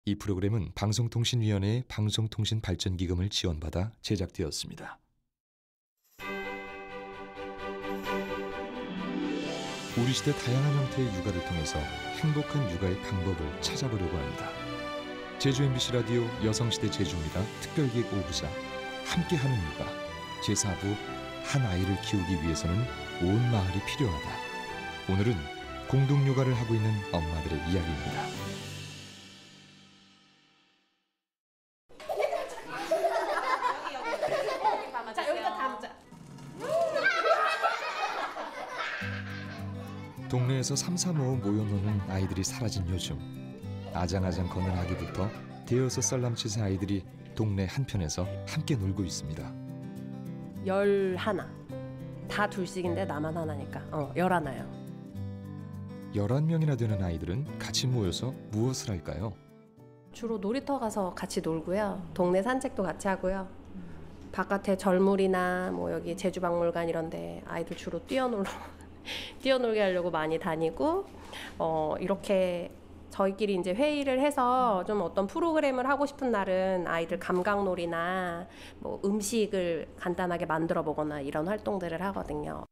이 프로그램은 방송통신위원회의 방송통신발전기금을 지원받아 제작되었습니다. 우리 시대 다양한 형태의 육아를 통해서 행복한 육아의 방법을 찾아보려고 합니다. 제주 MBC 라디오 여성시대 제주입니다. 특별기획 5부작 함께하는 육아 제4부 한 아이를 키우기 위해서는 온 마을이 필요하다. 오늘은 공동육아를 하고 있는 엄마들의 이야기입니다. 자, 여기다 담자. 동네에서 삼삼오오 모여노는 아이들이 사라진 요즘, 아장아장 걷는 아기부터 대여섯 살 남짓의 아이들이 동네 한편에서 함께 놀고 있습니다. 11. 다 둘씩인데 나만 하나니까 11이요. 11명이나 되는 아이들은 같이 모여서 무엇을 할까요? 주로 놀이터 가서 같이 놀고요. 동네 산책도 같이 하고요. 바깥에 절물이나 뭐 여기 제주박물관 이런데 아이들 주로 뛰어놀게 하려고 많이 다니고 이렇게 저희끼리 이제 회의를 해서 좀 어떤 프로그램을 하고 싶은 날은 아이들 감각놀이나 뭐 음식을 간단하게 만들어 보거나 이런 활동들을 하거든요.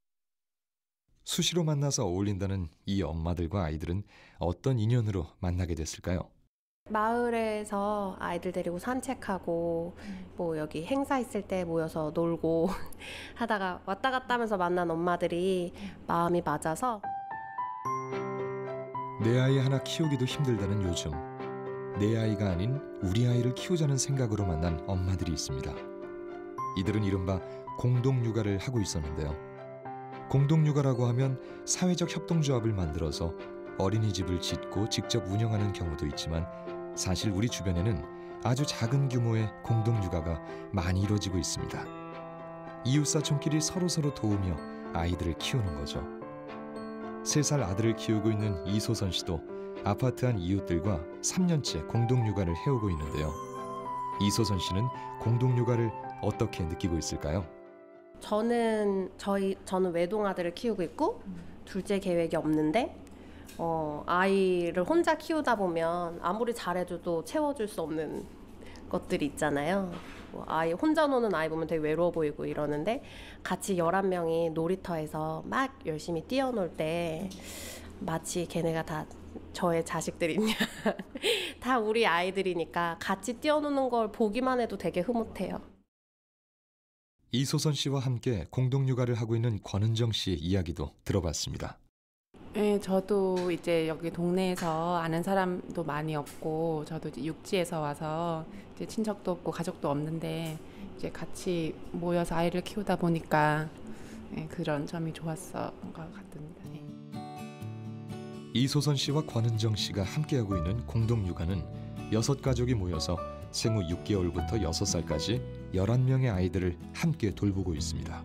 수시로 만나서 어울린다는 이 엄마들과 아이들은 어떤 인연으로 만나게 됐을까요? 마을에서 아이들 데리고 산책하고 뭐 여기 행사 있을 때 모여서 놀고 하다가 왔다 갔다 하면서 만난 엄마들이 마음이 맞아서 내 아이 하나 키우기도 힘들다는 요즘, 내 아이가 아닌 우리 아이를 키우자는 생각으로 만난 엄마들이 있습니다. 이들은 이른바 공동육아를 하고 있었는데요. 공동육아라고 하면 사회적 협동조합을 만들어서 어린이집을 짓고 직접 운영하는 경우도 있지만 사실 우리 주변에는 아주 작은 규모의 공동육아가 많이 이루어지고 있습니다. 이웃사촌끼리 서로서로 도우며 아이들을 키우는 거죠. 3살 아들을 키우고 있는 이소선 씨도 아파트 안 이웃들과 3년째 공동육아를 해오고 있는데요. 이소선 씨는 공동육아를 어떻게 느끼고 있을까요? 저는 외동아들을 키우고 있고 둘째 계획이 없는데 아이를 혼자 키우다 보면 아무리 잘해줘도 채워줄 수 없는 것들이 있잖아요. 뭐 아이 혼자 노는 아이 보면 되게 외로워 보이고 이러는데 같이 11명이 놀이터에서 막 열심히 뛰어놀 때 마치 걔네가 다 저의 자식들이냐 다 우리 아이들이니까 같이 뛰어노는 걸 보기만 해도 되게 흐뭇해요. 이소선 씨와 함께 공동육아를 하고 있는 권은정 씨의 이야기도 들어봤습니다. 네, 저도 이제 여기 동네에서 아는 사람도 많이 없고 저도 이제 육지에서 와서 이제 친척도 없고 가족도 없는데 이제 같이 모여서 아이를 키우다 보니까 그런 점이 좋았던 것 같습니다. 이소선 씨와 권은정 씨가 함께하고 있는 공동육아는 6가족이 모여서 생후 6개월부터 6살까지 11명의 아이들을 함께 돌보고 있습니다.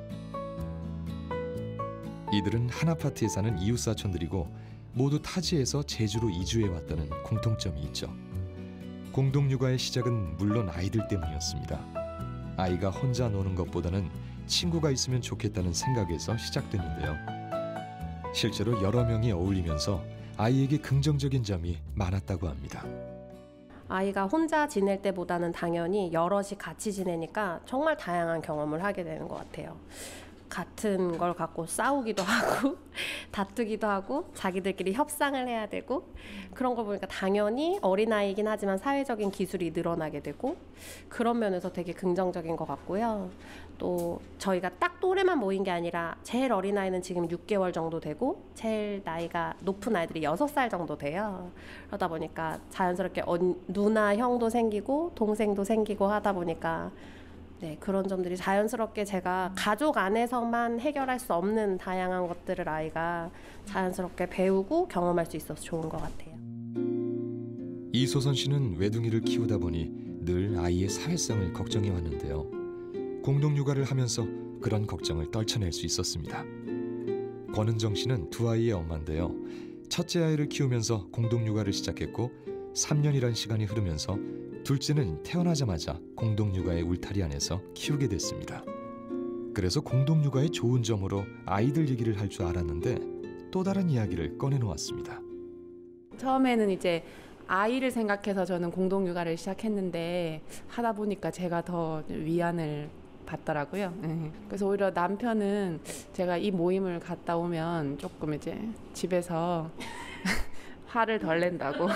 이들은 한 아파트에 사는 이웃사촌들이고 모두 타지에서 제주로 이주해 왔다는 공통점이 있죠. 공동육아의 시작은 물론 아이들 때문이었습니다. 아이가 혼자 노는 것보다는 친구가 있으면 좋겠다는 생각에서 시작됐는데요. 실제로 여러 명이 어울리면서 아이에게 긍정적인 점이 많았다고 합니다. 아이가 혼자 지낼 때보다는 당연히 여럿이 같이 지내니까 정말 다양한 경험을 하게 되는 것 같아요. 같은 걸 갖고 싸우기도 하고 다투기도 하고 자기들끼리 협상을 해야 되고 그런 걸 보니까 당연히 어린아이이긴 하지만 사회적인 기술이 늘어나게 되고 그런 면에서 되게 긍정적인 것 같고요. 또 저희가 딱 또래만 모인 게 아니라 제일 어린아이는 지금 6개월 정도 되고 제일 나이가 높은 아이들이 6살 정도 돼요. 그러다 보니까 자연스럽게 누나 형도 생기고 동생도 생기고 하다 보니까 그런 점들이 자연스럽게 제가 가족 안에서만 해결할 수 없는 다양한 것들을 아이가 자연스럽게 배우고 경험할 수 있어서 좋은 것 같아요. 이소선 씨는 외둥이를 키우다 보니 늘 아이의 사회성을 걱정해 왔는데요. 공동육아를 하면서 그런 걱정을 떨쳐낼 수 있었습니다. 권은정 씨는 2아이의 엄마인데요. 첫째 아이를 키우면서 공동육아를 시작했고 3년이란 시간이 흐르면서 둘째는 태어나자마자 공동육아의 울타리 안에서 키우게 됐습니다. 그래서 공동육아의 좋은 점으로 아이들 얘기를 할 줄 알았는데 또 다른 이야기를 꺼내놓았습니다. 처음에는 이제 아이를 생각해서 저는 공동 육아를 시작했는데 하다 보니까 제가 더 위안을 받더라고요. 그래서 오히려 남편은 제가 이 모임을 갔다 오면 조금 이제 집에서 화를 덜 낸다고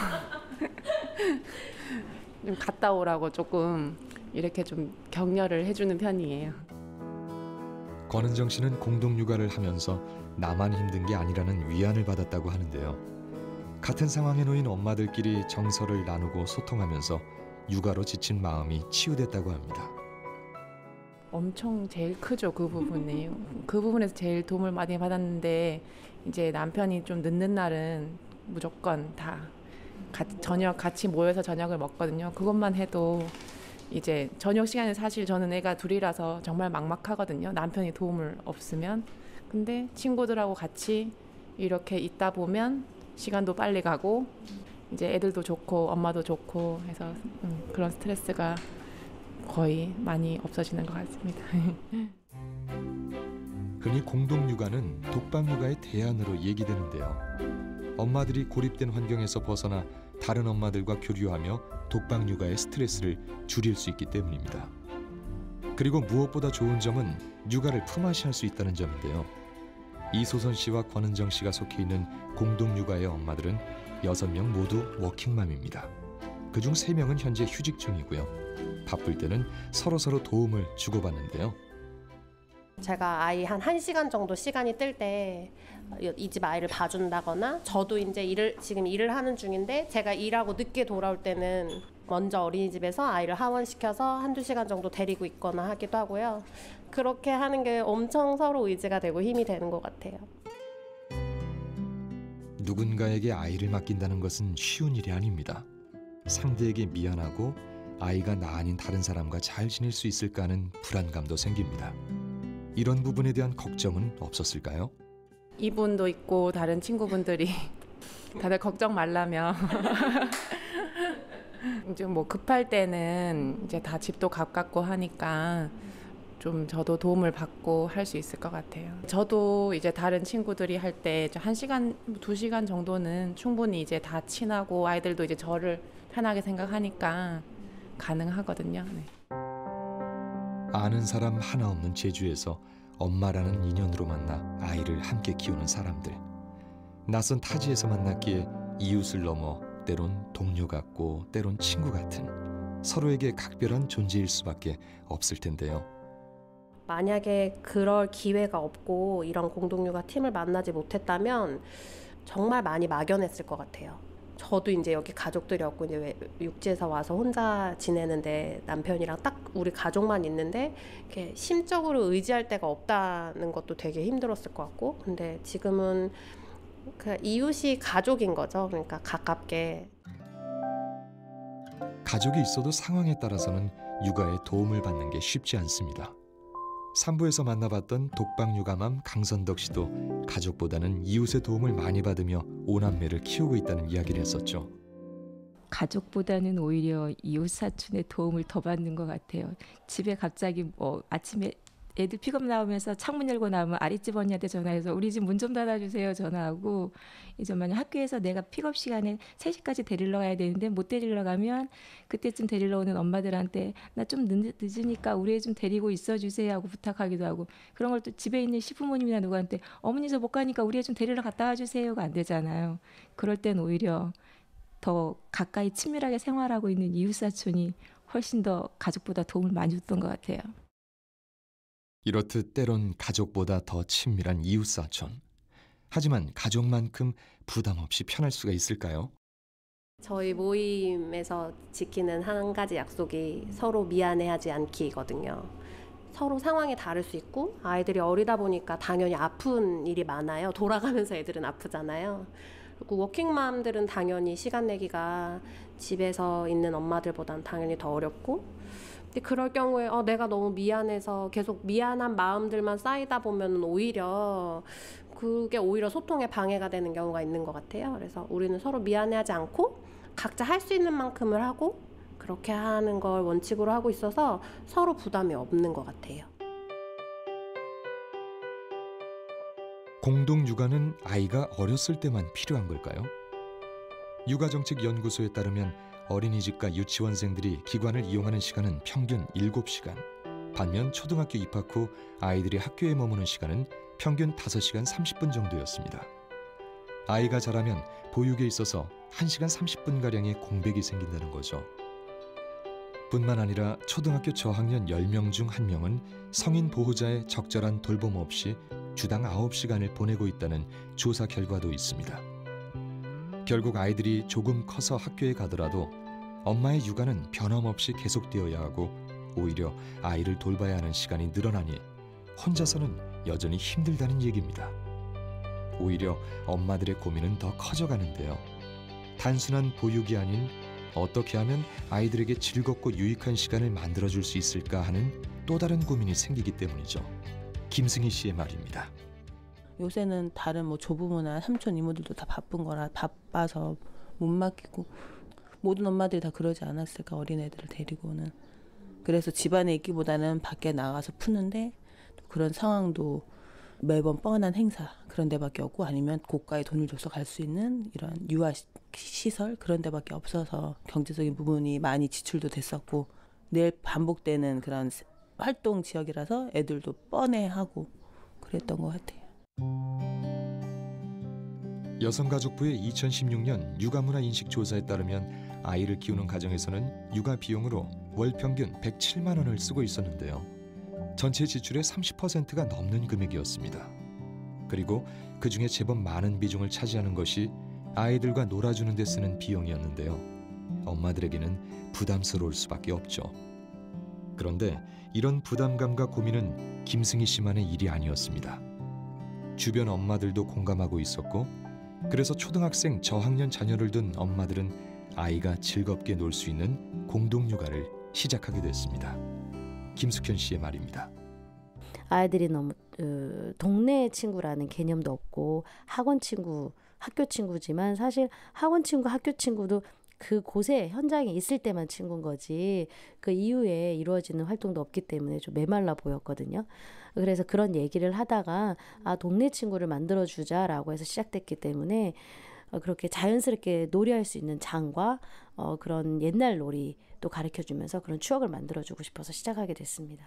좀 갔다 오라고 조금 이렇게 좀 격려를 해주는 편이에요. 권은정 씨는 공동 육아를 하면서 나만 힘든 게 아니라는 위안을 받았다고 하는데요. 같은 상황에 놓인 엄마들끼리 정서를 나누고 소통하면서 육아로 지친 마음이 치유됐다고 합니다. 엄청 제일 크죠, 그 부분이. 그 부분에서 제일 도움을 많이 받았는데 이제 남편이 좀 늦는 날은 무조건 다 저녁 같이 모여서 저녁을 먹거든요. 그것만 해도 이제 저녁 시간에 사실 저는 애가 둘이라서 정말 막막하거든요. 남편이 도움을 없으면. 근데 친구들하고 같이 이렇게 있다 보면 시간도 빨리 가고 이제 애들도 좋고 엄마도 좋고 해서 그런 스트레스가 거의 많이 없어지는 것 같습니다. 흔히 공동 육아는 독방 육아의 대안으로 얘기되는데요. 엄마들이 고립된 환경에서 벗어나 다른 엄마들과 교류하며 독방 육아의 스트레스를 줄일 수 있기 때문입니다. 그리고 무엇보다 좋은 점은 육아를 품앗이 할 수 있다는 점인데요. 이소선 씨와 권은정 씨가 속해 있는 공동 육아의 엄마들은 6명 모두 워킹맘입니다. 그중 3명은 현재 휴직 중이고요. 바쁠 때는 서로서로 도움을 주고받는데요. 제가 아이 한 1시간 정도 시간이 뜰 때 이 집 아이를 봐준다거나 저도 이제 지금 일을 하는 중인데 제가 일하고 늦게 돌아올 때는 먼저 어린이집에서 아이를 하원시켜서 1~2시간 정도 데리고 있거나 하기도 하고요. 그렇게 하는 게 엄청 서로 의지가 되고 힘이 되는 것 같아요. 누군가에게 아이를 맡긴다는 것은 쉬운 일이 아닙니다. 상대에게 미안하고 아이가 나 아닌 다른 사람과 잘 지낼 수 있을까 하는 불안감도 생깁니다. 이런 부분에 대한 걱정은 없었을까요? 이분도 있고 다른 친구분들이 다들 걱정 말라며 이제 뭐 급할 때는 이제 다 집도 가깝고 하니까 좀 저도 도움을 받고 할 수 있을 것 같아요. 저도 이제 다른 친구들이 할 때 1시간, 2시간 정도는 충분히 이제 다 친하고 아이들도 이제 저를 편하게 생각하니까 가능하거든요. 네. 아는 사람 하나 없는 제주에서 엄마라는 인연으로 만나 아이를 함께 키우는 사람들. 낯선 타지에서 만났기에 이웃을 넘어 때론 동료 같고 때론 친구 같은 서로에게 각별한 존재일 수밖에 없을 텐데요. 만약에 그럴 기회가 없고 이런 공동육아 팀을 만나지 못했다면 정말 많이 막연했을 것 같아요. 저도 이제 여기 가족들이 없고 이제 육지에서 와서 혼자 지내는데 남편이랑 딱 우리 가족만 있는데 이렇게 심적으로 의지할 데가 없다는 것도 되게 힘들었을 것 같고, 근데 지금은 그 이웃이 가족인 거죠. 그러니까 가깝게. 가족이 있어도 상황에 따라서는 육아에 도움을 받는 게 쉽지 않습니다. 3부에서 만나봤던 독방 육아맘 강선덕 씨도 가족보다는 이웃의 도움을 많이 받으며 5남매를 키우고 있다는 이야기를 했었죠. 가족보다는 오히려 이웃 사촌의 도움을 더 받는 것 같아요. 집에 갑자기 뭐 아침에 애들 픽업 나오면서 창문 열고 나오면 아랫집 언니한테 전화해서 우리 집 문 좀 닫아주세요 전화하고, 이제 만약 학교에서 내가 픽업 시간에 3시까지 데리러 가야 되는데 못 데리러 가면 그때쯤 데리러 오는 엄마들한테 나 좀 늦으니까 우리 애 좀 데리고 있어주세요 하고 부탁하기도 하고, 그런 걸 또 집에 있는 시부모님이나 누구한테 어머니 저 못 가니까 우리 애 좀 데리러 갔다 와주세요가 안 되잖아요. 그럴 땐 오히려 더 가까이 친밀하게 생활하고 있는 이웃 사촌이 훨씬 더 가족보다 도움을 많이 줬던 것 같아요. 이렇듯 때론 가족보다 더 친밀한 이웃 사촌. 하지만 가족만큼 부담 없이 편할 수가 있을까요? 저희 모임에서 지키는 한 가지 약속이 서로 미안해하지 않기거든요. 서로 상황이 다를 수 있고 아이들이 어리다 보니까 당연히 아픈 일이 많아요. 돌아가면서 애들은 아프잖아요. 그리고 워킹맘들은 당연히 시간 내기가 집에서 있는 엄마들보다는 당연히 더 어렵고, 근데 그럴 경우에 내가 너무 미안해서 계속 미안한 마음들만 쌓이다 보면 오히려 그게 오히려 소통에 방해가 되는 경우가 있는 것 같아요. 그래서 우리는 서로 미안해하지 않고 각자 할 수 있는 만큼을 하고 그렇게 하는 걸 원칙으로 하고 있어서 서로 부담이 없는 것 같아요. 공동 육아는 아이가 어렸을 때만 필요한 걸까요? 육아정책연구소에 따르면 어린이집과 유치원생들이 기관을 이용하는 시간은 평균 7시간. 반면 초등학교 입학 후 아이들이 학교에 머무는 시간은 평균 5시간 30분 정도였습니다. 아이가 자라면 보육에 있어서 1시간 30분가량의 공백이 생긴다는 거죠. 뿐만 아니라 초등학교 저학년 10명 중 1명은 성인 보호자의 적절한 돌봄 없이 주당 9시간을 보내고 있다는 조사 결과도 있습니다. 결국 아이들이 조금 커서 학교에 가더라도 엄마의 육아는 변함없이 계속되어야 하고 오히려 아이를 돌봐야 하는 시간이 늘어나니 혼자서는 여전히 힘들다는 얘기입니다. 오히려 엄마들의 고민은 더 커져가는데요. 단순한 보육이 아닌 어떻게 하면 아이들에게 즐겁고 유익한 시간을 만들어줄 수 있을까 하는 또 다른 고민이 생기기 때문이죠. 김승희 씨의 말입니다. 요새는 다른 뭐 조부모나 삼촌 이모들도 다 바쁜 거라 바빠서 못 맡기고 모든 엄마들이 다 그러지 않았을까 어린애들을 데리고는. 그래서 집안에 있기보다는 밖에 나가서 푸는데 또 그런 상황도 매번 뻔한 행사 그런 데밖에 없고 아니면 고가의 돈을 줘서 갈 수 있는 이런 유아 시설 그런 데밖에 없어서 경제적인 부분이 많이 지출도 됐었고 늘 반복되는 그런 활동 지역이라서 애들도 뻔해하고 그랬던 것 같아요. 여성가족부의 2016년 육아문화인식조사에 따르면 아이를 키우는 가정에서는 육아 비용으로 월 평균 107만 원을 쓰고 있었는데요. 전체 지출의 30%가 넘는 금액이었습니다. 그리고 그중에 제법 많은 비중을 차지하는 것이 아이들과 놀아주는 데 쓰는 비용이었는데요. 엄마들에게는 부담스러울 수밖에 없죠. 그런데 이런 부담감과 고민은 김승희 씨만의 일이 아니었습니다. 주변 엄마들도 공감하고 있었고 그래서 초등학생 저학년 자녀를 둔 엄마들은 아이가 즐겁게 놀 수 있는 공동육아를 시작하게 됐습니다. 김숙현 씨의 말입니다. 아이들이 너무 동네 친구라는 개념도 없고 학원 친구, 학교 친구지만 사실 학원 친구, 학교 친구도 그곳에 현장에 있을 때만 친구인 거지 그 이후에 이루어지는 활동도 없기 때문에 좀 메말라 보였거든요. 그래서 그런 얘기를 하다가 동네 친구를 만들어주자라고 해서 시작됐기 때문에 그렇게 자연스럽게 놀이할 수 있는 장과 그런 옛날 놀이도 가르쳐주면서 그런 추억을 만들어주고 싶어서 시작하게 됐습니다.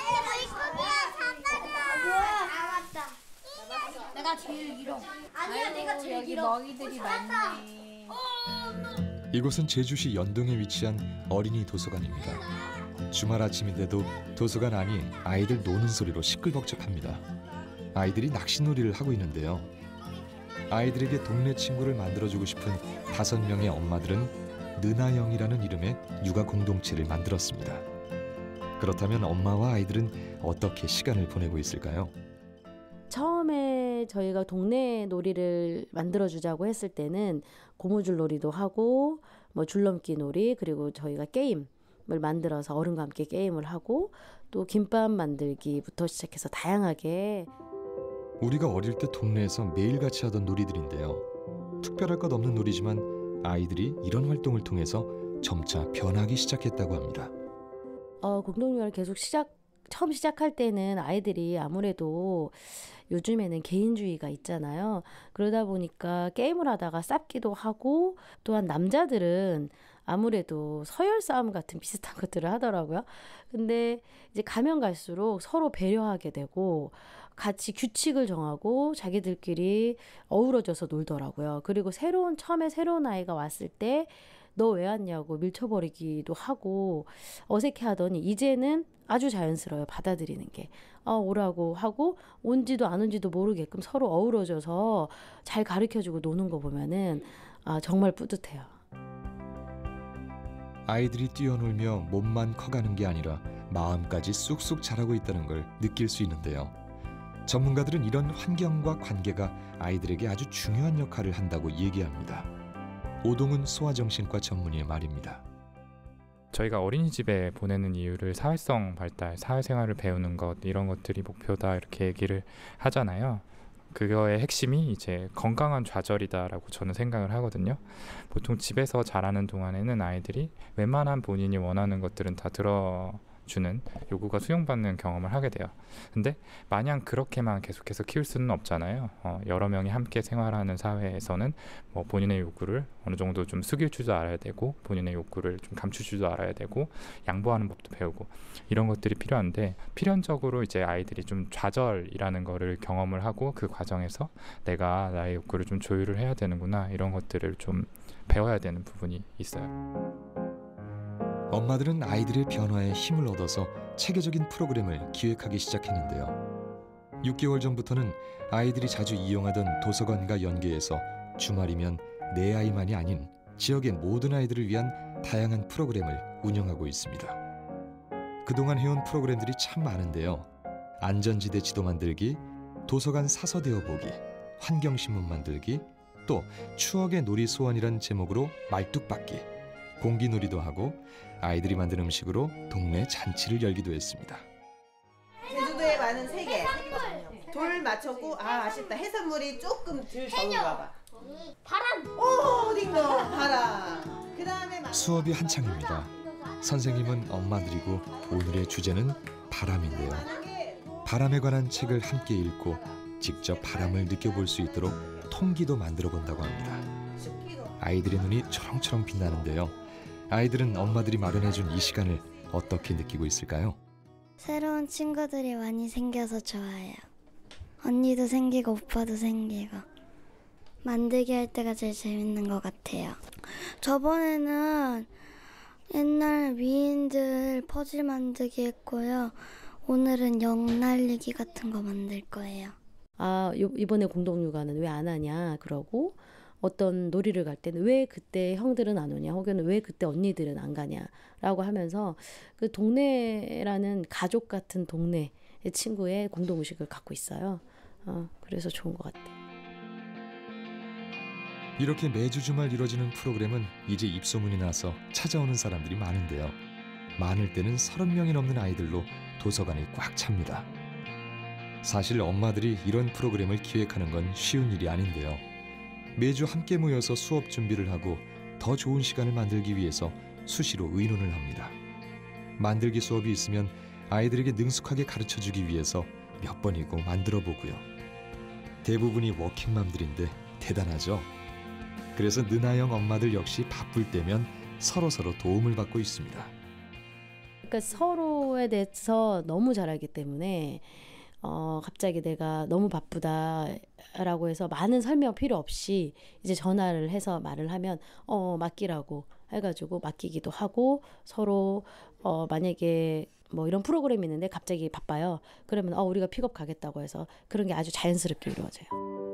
내가 제일 길어. 아니야, 내가 제일 길어. 먹이들이 많네. 이곳은 제주시 연동에 위치한 어린이 도서관입니다. 주말 아침인데도 도서관 안이 아이들 노는 소리로 시끌벅적합니다. 아이들이 낚시놀이를 하고 있는데요. 아이들에게 동네 친구를 만들어주고 싶은 5명의 엄마들은 느나영이라는 이름의 육아 공동체를 만들었습니다. 그렇다면 엄마와 아이들은 어떻게 시간을 보내고 있을까요? 처음에 저희가 동네 놀이를 만들어주자고 했을 때는 고무줄 놀이도 하고 뭐 줄넘기 놀이 그리고 저희가 게임을 만들어서 어른과 함께 게임을 하고 또 김밥 만들기부터 시작해서 다양하게 우리가 어릴 때 동네에서 매일같이 하던 놀이들인데요. 특별할 것 없는 놀이지만 아이들이 이런 활동을 통해서 점차 변하기 시작했다고 합니다. 공동육아를 계속 처음 시작할 때는 아이들이 아무래도 요즘에는 개인주의가 있잖아요. 그러다 보니까 게임을 하다가 쌉기도 하고 또한 남자들은 아무래도 서열 싸움 같은 비슷한 것들을 하더라고요. 근데 이제 가면 갈수록 서로 배려하게 되고 같이 규칙을 정하고 자기들끼리 어우러져서 놀더라고요. 그리고 처음에 새로운 아이가 왔을 때 너 왜 왔냐고 밀쳐버리기도 하고 어색해하더니 이제는 아주 자연스러워요. 받아들이는 게. 오라고 하고 온지도 안 온지도 모르게끔 서로 어우러져서 잘 가르쳐주고 노는 거 보면은 정말 뿌듯해요. 아이들이 뛰어놀며 몸만 커가는 게 아니라 마음까지 쑥쑥 자라고 있다는 걸 느낄 수 있는데요. 전문가들은 이런 환경과 관계가 아이들에게 아주 중요한 역할을 한다고 얘기합니다. 오동은 소아정신과 전문의의 말입니다. 저희가 어린이집에 보내는 이유를 사회성 발달, 사회생활을 배우는 것 이런 것들이 목표다 이렇게 얘기를 하잖아요. 그거의 핵심이 이제 건강한 좌절이다라고 저는 생각을 하거든요. 보통 집에서 자라는 동안에는 아이들이 웬만한 본인이 원하는 것들은 다 주는 요구가 수용받는 경험을 하게 돼요. 근데 마냥 그렇게만 계속해서 키울 수는 없잖아요. 여러 명이 함께 생활하는 사회에서는 뭐 본인의 요구를 어느 정도 좀 숙일 줄도 알아야 되고 본인의 욕구를 좀 감출 줄도 알아야 되고 양보하는 법도 배우고 이런 것들이 필요한데 필연적으로 이제 아이들이 좀 좌절이라는 거를 경험을 하고 그 과정에서 내가 나의 욕구를 좀 조율을 해야 되는구나 이런 것들을 좀 배워야 되는 부분이 있어요. 엄마들은 아이들의 변화에 힘을 얻어서 체계적인 프로그램을 기획하기 시작했는데요. 6개월 전부터는 아이들이 자주 이용하던 도서관과 연계해서 주말이면 내 아이만이 아닌 지역의 모든 아이들을 위한 다양한 프로그램을 운영하고 있습니다. 그동안 해온 프로그램들이 참 많은데요. 안전지대 지도 만들기, 도서관 사서 되어보기, 환경신문 만들기, 또 추억의 놀이 소환이란 제목으로 말뚝박기, 공기놀이도 하고 아이들이 만든 음식으로 동네 잔치를 열기도 했습니다. 제주도에 많은 세계 돌 맞췄고 아쉽다. 해산물이 조금 덜 적은가 봐. 바람. 오 딩동 바람. 그다음에 수업이 한창입니다. 선생님은 엄마들이고 오늘의 주제는 바람인데요. 바람에 관한 책을 함께 읽고 직접 바람을 느껴볼 수 있도록 통기도 만들어 본다고 합니다. 아이들의 눈이 초롱초롱 빛나는데요. 아이들은 엄마들이 마련해준 이 시간을 어떻게 느끼고 있을까요? 새로운 친구들이 많이 생겨서 좋아요. 언니도 생기고 오빠도 생기고 만들기 할 때가 제일 재밌는 것 같아요. 저번에는 옛날 미인들 퍼즐 만들기 했고요. 오늘은 영 날리기 같은 거 만들 거예요. 이번에 공동육아는 왜 안 하냐 그러고 어떤 놀이를 갈 때는 왜 그때 형들은 안 오냐 혹은 왜 그때 언니들은 안 가냐라고 하면서 그 동네라는 가족 같은 동네 친구의 공동의식을 갖고 있어요. 그래서 좋은 것 같아요. 이렇게 매주 주말 이뤄지는 프로그램은 이제 입소문이 나서 찾아오는 사람들이 많은데요. 많을 때는 30명이 넘는 아이들로 도서관이 꽉 찹니다. 사실 엄마들이 이런 프로그램을 기획하는 건 쉬운 일이 아닌데요. 매주 함께 모여서 수업 준비를 하고 더 좋은 시간을 만들기 위해서 수시로 의논을 합니다. 만들기 수업이 있으면 아이들에게 능숙하게 가르쳐주기 위해서 몇 번이고 만들어 보고요. 대부분이 워킹맘들인데 대단하죠? 그래서 느나영 엄마들 역시 바쁠 때면 서로서로 도움을 받고 있습니다. 그러니까 서로에 대해서 너무 잘 알기 때문에 갑자기 내가 너무 바쁘다라고 해서 많은 설명 필요 없이 이제 전화를 해서 말을 하면 맡기라고 해가지고 맡기기도 하고 서로 만약에 뭐 이런 프로그램이 있는데 갑자기 바빠요. 그러면 우리가 픽업 가겠다고 해서 그런 게 아주 자연스럽게 이루어져요.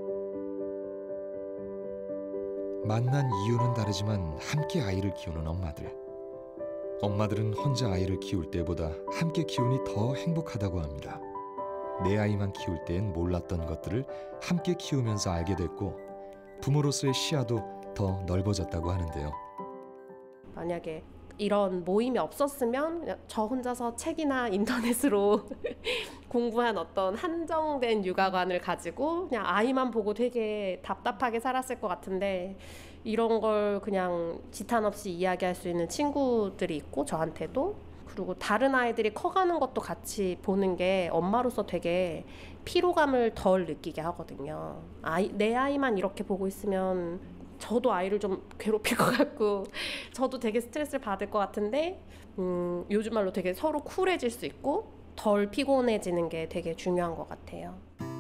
만난 이유는 다르지만 함께 아이를 키우는 엄마들. 엄마들은 혼자 아이를 키울 때보다 함께 키우니 더 행복하다고 합니다. 내 아이만 키울 땐 몰랐던 것들을 함께 키우면서 알게 됐고 부모로서의 시야도 더 넓어졌다고 하는데요. 만약에 이런 모임이 없었으면 그냥 저 혼자서 책이나 인터넷으로 공부한 어떤 한정된 육아관을 가지고 그냥 아이만 보고 되게 답답하게 살았을 것 같은데 이런 걸 그냥 지탄 없이 이야기할 수 있는 친구들이 있고 저한테도 그리고 다른 아이들이 커가는 것도 같이 보는 게 엄마로서 되게 피로감을 덜 느끼게 하거든요. 내 아이만 이렇게 보고 있으면 저도 아이를 좀 괴롭힐 것 같고 저도 되게 스트레스를 받을 것 같은데 요즘 말로 되게 서로 쿨해질 수 있고 덜 피곤해지는 게 되게 중요한 것 같아요.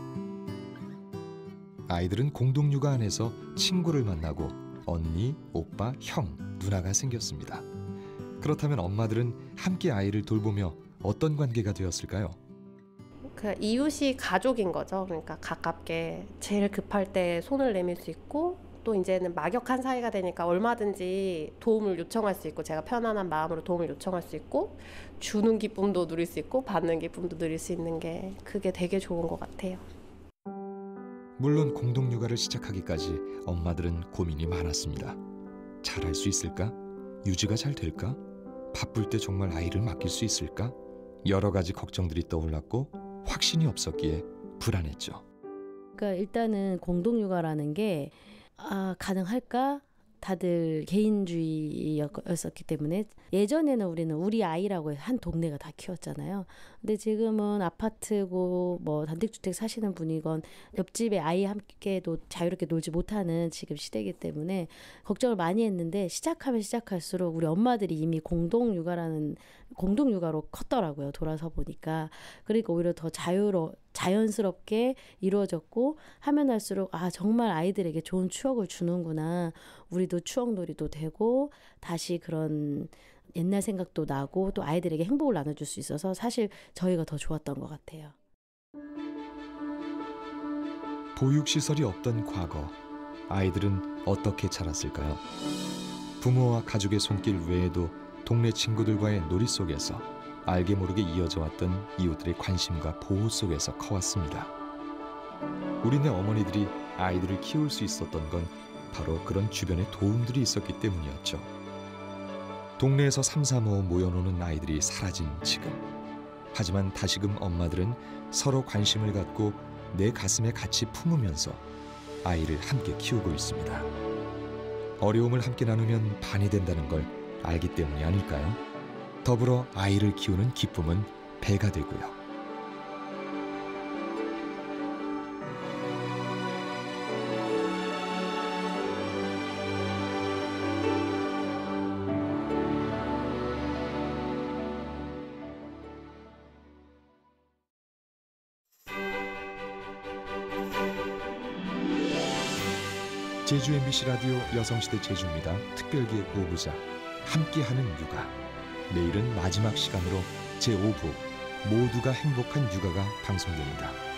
아이들은 공동육아 안에서 친구를 만나고 언니, 오빠, 형, 누나가 생겼습니다. 그렇다면 엄마들은 함께 아이를 돌보며 어떤 관계가 되었을까요? 그 이웃이 가족인 거죠. 그러니까 가깝게 제일 급할 때 손을 내밀 수 있고 또 이제는 막역한 사이가 되니까 얼마든지 도움을 요청할 수 있고 제가 편안한 마음으로 도움을 요청할 수 있고 주는 기쁨도 누릴 수 있고 받는 기쁨도 누릴 수 있는 게 그게 되게 좋은 것 같아요. 물론 공동육아를 시작하기까지 엄마들은 고민이 많았습니다. 잘할 수 있을까? 유지가 잘 될까? 바쁠 때 정말 아이를 맡길 수 있을까? 여러 가지 걱정들이 떠올랐고 확신이 없었기에 불안했죠. 그러니까 일단은 공동육아라는 게 가능할까? 다들 개인주의였었기 때문에 예전에는 우리는 우리 아이라고 한 동네가 다 키웠잖아요. 근데 지금은 아파트고 뭐 단독주택 사시는 분이건 옆집에 아이 함께도 자유롭게 놀지 못하는 지금 시대이기 때문에 걱정을 많이 했는데 시작하면 시작할수록 우리 엄마들이 이미 공동육아로 컸더라고요. 돌아서 보니까. 그러니까 오히려 더 자연스럽게 이루어졌고 하면 할수록 아 정말 아이들에게 좋은 추억을 주는구나. 우리도 추억놀이도 되고 다시 그런 옛날 생각도 나고 또 아이들에게 행복을 나눠줄 수 있어서 사실 저희가 더 좋았던 것 같아요. 보육시설이 없던 과거, 아이들은 어떻게 자랐을까요? 부모와 가족의 손길 외에도 동네 친구들과의 놀이 속에서 알게 모르게 이어져 왔던 이웃들의 관심과 보호 속에서 커왔습니다. 우리네 어머니들이 아이들을 키울 수 있었던 건 바로 그런 주변에 도움들이 있었기 때문이었죠. 동네에서 삼삼오오 모여노는 아이들이 사라진 지금. 하지만 다시금 엄마들은 서로 관심을 갖고 내 가슴에 같이 품으면서 아이를 함께 키우고 있습니다. 어려움을 함께 나누면 반이 된다는 걸 알기 때문이 아닐까요? 더불어 아이를 키우는 기쁨은 배가 되고요. 제주 MBC 라디오 여성시대 제주입니다. 특별기획 5부작 함께하는 육아. 내일은 마지막 시간으로 제5부 모두가 행복한 육아가 방송됩니다.